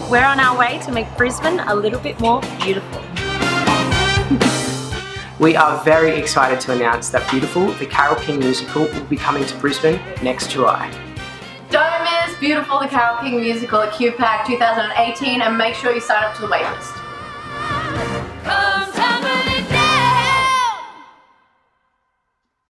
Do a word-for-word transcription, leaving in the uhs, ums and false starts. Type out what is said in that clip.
We're on our way to make Brisbane a little bit more beautiful. We are very excited to announce that Beautiful, the Carole King Musical, will be coming to Brisbane next July. Don't miss Beautiful, the Carole King Musical at Q PAC two thousand eighteen, and make sure you sign up to the waitlist.